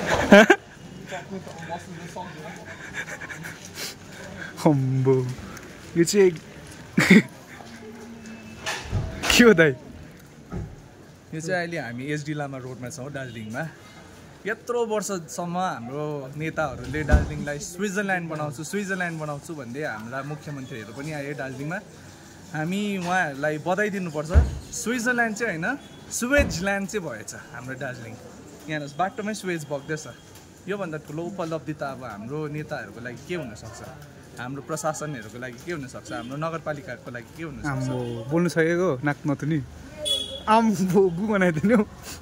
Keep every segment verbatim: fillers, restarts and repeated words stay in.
अम्बो यो चाहिँ के हो दाइ? यो चाहिँ अहिले हामी एसडी लामा रोडमा छौँ दार्जिलिङमा। यत्रो वर्षसम्म हाम्रो नेताहरूले दार्जिलिङलाई स्विजरल्यान्ड बनाउँछु स्विजरल्यान्ड बनाउँछु भन्दै हाम्रा मुख्यमन्त्रीहरू पनि आए दार्जिलिङमा। हामी उहाँहरूलाई बधाई दिनुपर्छ। स्विजरल्यान्ड चाहिँ होइन सुवेजल्यान्ड चाहिँ भएछ हाम्रो दार्जिलिङ। यहाँ बाटोमै सुवेज बग्दैछ। योभन्दा ठुलो उपलब्धि त अब हाम्रो नेताहरूको लागि के हुनसक्छ, हाम्रो प्रशासनहरूको लागि के हुनसक्छ, हाम्रो नगरपालिकाको लागि के हुनसक्छ। आम्बो बोल्नु सकेको नाक नथुनी आम्बो गु बनाइदिनु।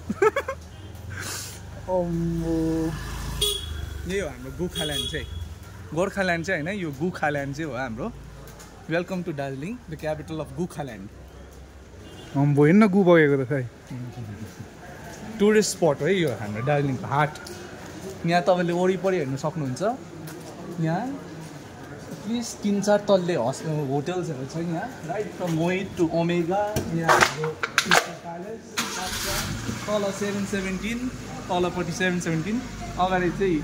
अम्बो यही हो हाम्रो गोर्खाल्यान्ड चाहिँ। गोर्खाल्यान्ड चाहिँ होइन, यो गोर्खाल्यान्ड चाहिँ हो हाम्रो। Welcome to Darjeeling, the capital of Gorkhaland. अम्बो हेर्न गु बगेको त खै। टुरिस्ट स्पट हो है यो हाम्रो दार्जिलिङको हाट। यहाँ तपाईँले वरिपरि हेर्नु सक्नुहुन्छ। यहाँ प्लिज तिन चार तल्ले हस् होटल्सहरू छ यहाँ, right from Mohit to Omega. यहाँ हाम्रो तल सेभेन सेभेन्टिन, तलपट्टि सेभेन सेभेन्टिन, अगाडि चाहिँ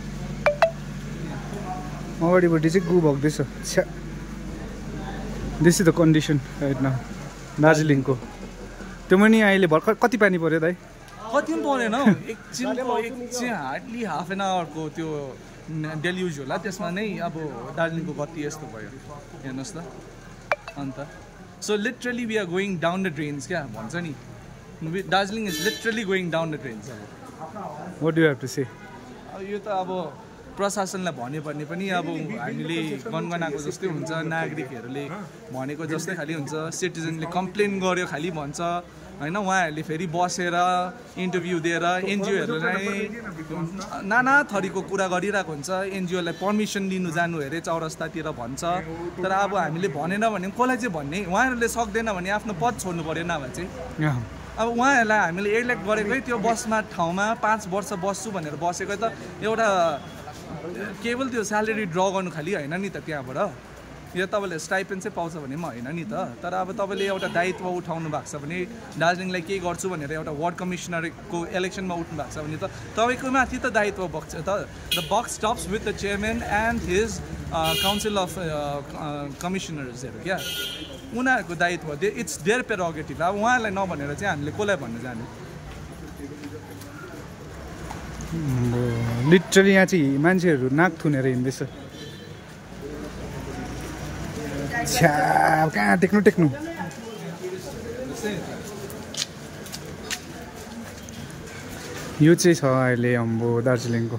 अगाडिपट्टि चाहिँ गु बग्दैछ। छ्या this is the condition right now दार्जिलिङको। त्यो पनि अहिले भर्खर कति पानी पऱ्यो दाइ? कति पनि परेन हौ, एकछिनको एकछिन हार्डली हाफ एन आवरको त्यो डेलियुज होला, त्यसमा नै अब दार्जिलिङको गति यस्तो भयो हेर्नुहोस् त। अन्त so literally we are going down the drains क्या भन्छ नि, Darjeeling is literally going down the drains. अब what do you have to say? अब यो त अब प्रशासनलाई भन्यो भने पनि अब हामीले गनगनाएको जस्तै हुन्छ, नागरिकहरूले भनेको जस्तै खालि हुन्छ। सिटिजनले कम्प्लेन गर्यो खालि भन्छ होइन, उहाँहरूले फेरि बसेर इन्टरभ्यू दिएर एनजिओहरूलाई नाना थरीको कुरा गरिरहेको हुन्छ। एनजिओलाई पर्मिसन लिनु जानु अरे चौरस्तातिर भन्छ, तर अब हामीले भनेन भने कसलाई चाहिँ भन्ने? उहाँहरूले सक्दैन भने आफ्नो पद छोड्नु पऱ्यो नभए चाहिँ। अब उहाँहरूलाई हामीले इलेक्ट गरेकै त्यो बसमा ठाउँमा पाँच वर्ष बस्छु भनेर बसेको त एउटा केवल त्यो स्यालेरी ड्र गर्नु खालि होइन नि त। त्यहाँबाट यो तपाईँले स्टाइपेन्ड चाहिँ पाउँछ भने पनि होइन नि त। तर अब तपाईँले एउटा दायित्व उठाउनु भएको छ भने, दार्जिलिङलाई केही गर्छु भनेर एउटा वार्ड कमिसनरको इलेक्सनमा उठ्नु भएको छ भने त तपाईँको माथि त दायित्व बग्छ त। The buck stops with the chairman and his council of कमिसनर्सहरू क्या, उनीहरूको दायित्व। They it's their prerogative. अब उहाँहरूलाई नभनेर चाहिँ हामीले कसलाई भन्नु जाने? लिटरली यहाँ चाहिँ मान्छेहरू नाक थुनेर हिँड्दैछ। छ्या कहाँ टेक्नु टेक्नु। यो चाहिँ छ अहिले अम्बो दार्जिलिङको।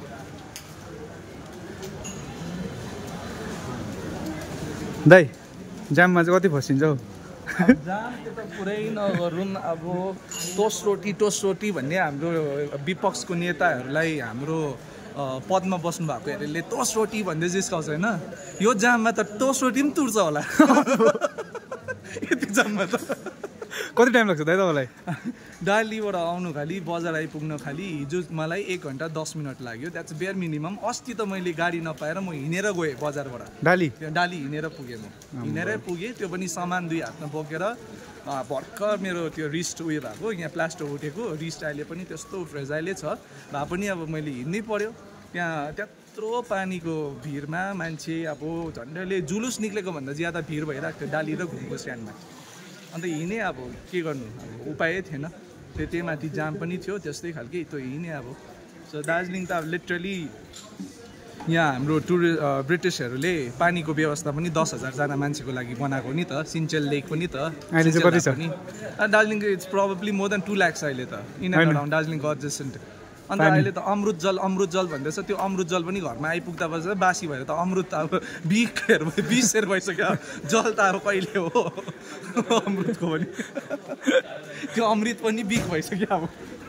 दाइ जाममा चाहिँ कति फसिन्छ हौ? जाम त्यो त पुरै नगरौँ। अब टोस्ट रोटी टोस्ट रोटी भन्ने हाम्रो विपक्षको नेताहरूलाई हाम्रो पदमा बस्नु भएको हेरेले टोस्ट रोटी भन्दै जिस्काउँछ होइन। यो जाममा त टोस्ट रोटी पनि तुर्छ होला यति जाममा त। कति टाइम लाग्छ दाइ तपाईँलाई? डालीबाट आउनु खालि बजार आइपुग्नु खालि हिजो मलाई एक घन्टा दस मिनट लाग्यो। That's bare minimum. अस्ति त मैले गाडी नपाएर म हिँडेर गएँ बजारबाट। डाली डाली हिँडेर पुगेँ, म हिँडेरै पुगेँ। त्यो पनि सामान दुई हातमा बोकेर। भर्खर मेरो त्यो रिस्ट उयो भएको, यहाँ प्लास्टर उठेको रिस्ट अहिले पनि त्यस्तो फ्रेजाइलै छ भए पनि अब मैले हिँड्नै पऱ्यो। त्यहाँ त्यत्रो पानीको भिडमा मान्छे अब झन्डैले जुलुस निक्लेको भन्दा ज्यादा भिड भइरहेको थियो डाली र घुमको स्ट्यान्डमा। अन्त हिँडेँ, अब के गर्नु, अब उपाय थिएन। त्यो त्यही माथि जाम पनि थियो त्यस्तै खालके, त्यो हिँडेँ अब। सो दार्जिलिङ त अब लिटरली यहाँ हाम्रो टुरि ब्रिटिसहरूले पानीको व्यवस्था पनि दस हजारजना मान्छेको लागि बनाएको नि त। सिन्चेल लेक पनि त अहिले चाहिँ कति छ? दार्जिलिङको it's probably more than two lakhs अहिले त इन एन्ड अराउन्ड दार्जिलिङको एडजसेन्ट। अन्त अहिले त अमृत जल अमृत जल भन्दैछ। त्यो अमृत जल पनि घरमा आइपुग्दा बस्छ बासी भएर त अमृत त अब बिखहरू बिसेर भइसक्यो। जल त अब कहिले हो अमृतको पनि त्यो अमृत पनि बिख भइसक्यो अब।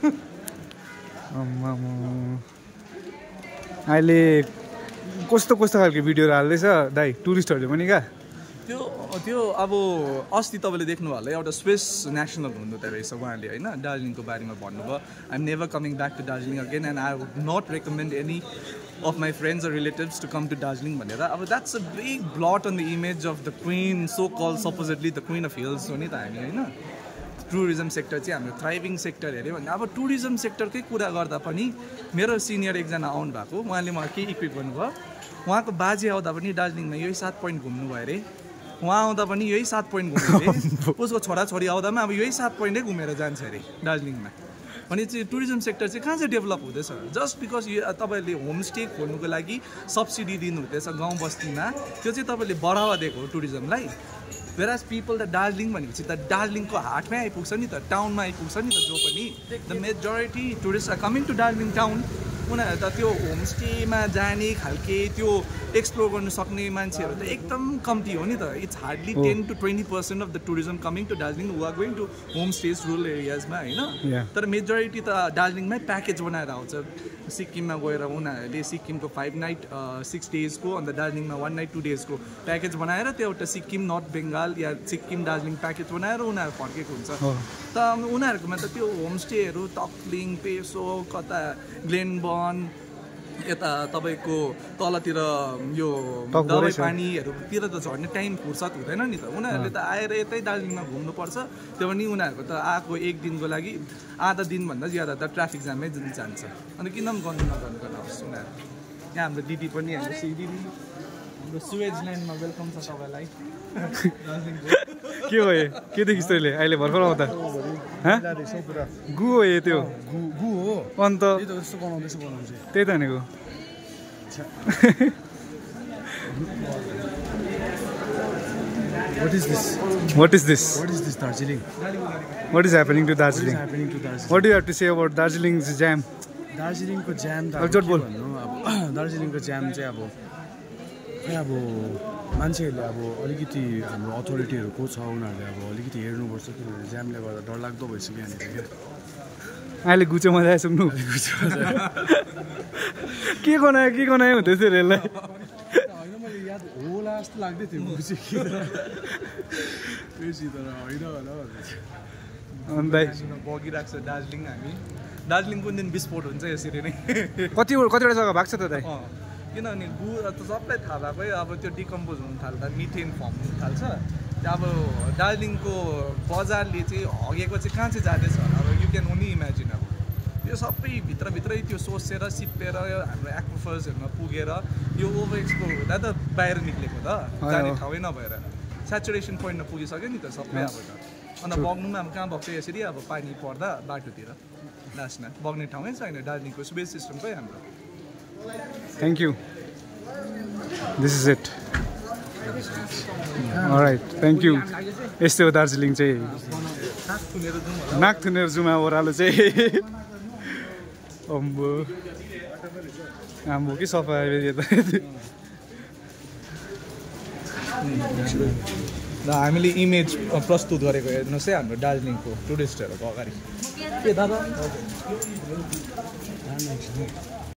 अहिले कस्तो कस्तो खालको भिडियोहरू हाल्दैछ दाइ टुरिस्टहरूले पनि क्या? त्यो त्यो अब अस्ति तपाईँले देख्नु होला एउटा स्विस नेसनल हुनुहुँदो रहेछ उहाँले होइन, दार्जिलिङको बारेमा भन्नुभयो। I am never coming back to Darjeeling again and I would not recommend any of my friends or relatives to come to Darjeeling भनेर। अब that's a big blot on the image of the queen, so call supposedly the queen of hills हो नि त हामी होइन। Tourism sector चाहिँ हाम्रो thriving sector हेऱ्यो भने अब टुरिज्म सेक्टरकै कुरा गर्दा पनि मेरो सिनियर एकजना आउनु भएको उहाँले मलाई केही इक्विप गर्नुभयो उहाँको बाजे आउँदा पनि दार्जिलिङमा यही सात पोइन्ट घुम्नु भयो अरे उहाँ आउँदा पनि यही सात पोइन्ट घुम्नु अरे उसको छोराछोरी आउँदा पनि अब यही सात पोइन्टै घुमेर जान्छ अरे दार्जिलिङमा भने चाहिँ टुरिज्म सेक्टर चाहिँ कहाँ चाहिँ डेभलप हुँदैछ जस्ट बिकज यो तपाईँले होमस्टे खोल्नुको लागि सब्सिडी दिनुहुँदैछ गाउँ बस्तीमा त्यो चाहिँ तपाईँले बढावा दिएको हो टुरिज्मलाई वेराज पिपल द दार्जिलिङ भनेपछि त दार्जिलिङको हाटमै आइपुग्छ नि त टाउनमा आइपुग्छ नि त जो पनि the majority tourist are coming to Darjeeling town उनीहरू त त्यो होमस्टेमा जाने खालके त्यो एक्सप्लोर गर्नु सक्ने मान्छेहरू त एकदम कम्ती हो नि त it's hardly ten to twenty percent of the tourism coming to Darjeeling we are going to homestays rural एरियाजमा होइन तर मेजोरिटी त दार्जिलिङमै प्याकेज बनाएर आउँछ सिक्किममा गएर उनीहरूले सिक्किमको फाइभ नाइट सिक्स डेजको अन्त दार्जिलिङमा वान नाइट टू डेजको प्याकेज बनाएर त्यो एउटा सिक्किम नर्थ बेङ्गाल या सिक्किम दार्जिलिङ प्याकेज बनाएर उनीहरू फर्केको हुन्छ त उनीहरूकोमा त त्यो होमस्टेहरू तक्लिङ पेसो कता ग्लेनबर्न यता तपाईँको तलतिर यो दबाई पानीहरूतिर त झर्ने टाइम फुर्सद हुँदैन नि त उनीहरूले त आएर यतै दार्जिलिङमा घुम्नुपर्छ त्यो पनि उनीहरूको त आएको एक दिनको लागि आधा दिनभन्दा ज्यादा त ट्राफिक जाममै जान्छ अन्त किन पनि गर्नु नगर्नु गर्नुहोस् उनीहरू यहाँ हाम्रो दिदी पनि हाम्रो सी दिदी हाम्रो सुवेज ल्यान्डमा वेलकम छ तपाईँलाई के भयो के देखिस् तैँले अहिले भर्खर आउँदा गु हो यो त्यो गु हो अन्त त्यही त भनेको What is this? What is this? What is this Darjeeling? What is happening to Darjeeling? What is happening to Darjeeling? What do you have to say about Darjeeling's jam? दार्जिलिङको ज्याम त अब बोल अब दार्जिलिङको ज्याम चाहिँ अब खै अब मान्छेहरूले अब अलिकति हाम्रो अथोरिटीहरू को छ उनीहरूले अब अलिकति हेर्नुपर्छ किनभने ज्यामले गर्दा डरलाग्दो भइसक्यो यहाँनिर क्या अहिले गुच्यो मजा आइसक्नु के गनायो के गनायो हुँदैछ रेललाई होइन मैले याद होला जस्तो लाग्दै थियो गुच्यो कि बेसी तर होइन होला अन्त बगिरहेको छ दार्जिलिङ हामी दार्जिलिङ कुन दिन विस्फोट हुन्छ यसरी नै कति कतिवटा जग्गा भएको छ त दाइ किनभने गु त सबलाई थाहा भएकै अब त्यो डिकम्पोज हुन थाल्दा मिथेन फर्म हुन थाल्छ अब दार्जिलिङको बजारले चाहिँ हगेको चाहिँ कहाँ चाहिँ जाँदैछ अब यु क्यान ओन्ली इमेजिन अब यो सबै भित्रभित्रै त्यो सोसेर सिपेर हाम्रो एक्वाफर्सहरूमा पुगेर यो ओभर एक्सप्लोर हुँदा त बाहिर निक्लेको त जाने ठाउँै नभएर सेचुरेसन पोइन्टमा पुगिसक्यो नि त सबै अब त अन्त बग्नुमा अब कहाँ बग्छ यसरी अब पानी पर्दा बाटोतिर लास्टमा बग्ने ठाउँै छैन दार्जिलिङको सुबेज सिस्टमकै हाम्रो Thank you. This is it. All right. Thank you. यस्तै हो दार्जिलिङ चाहिँ नाक थुनेर जुमा ओह्रालो चाहिँ अम्बो आम्बो कि सफा त हामीले इमेज प्रस्तुत गरेको हेर्नुहोस् है हाम्रो दार्जिलिङको टुरिस्टहरूको अगाडि के दादा